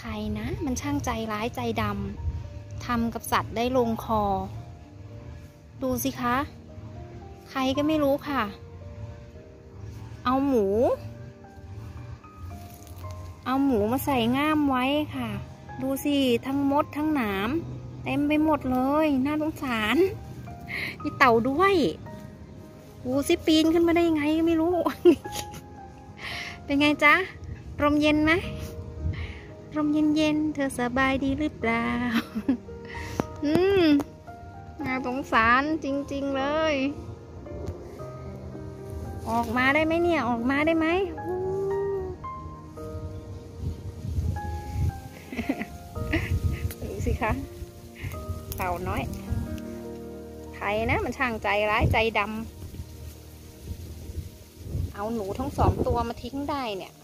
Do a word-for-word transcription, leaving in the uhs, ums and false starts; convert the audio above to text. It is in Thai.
ใครนะมันช่างใจร้ายใจดำทำกับสัตว์ได้ลงคอดูสิคะใครก็ไม่รู้ค่ะเอาหมูเอาหมูมาใส่ง่ามไว้ค่ะดูสิทั้งมดทั้งหนามเต็มไปหมดเลยน่าสงสารมีเต่าด้วยดูสิปีนขึ้นมาได้ยังไงก็ไม่รู้ เป็นไงจ๊ะลมเย็นไหมลมเย็นๆเธอสบายดีหรือเปล่า อืมน่าสงสารจริงๆเลยออกมาได้ไหมเนี่ยออกมาได้ไหม ดูสิคะเต่าน้อยใครนะมันช่างใจร้ายใจดำเอาหนูทั้งสองตัวมาทิ้งได้เนี่ย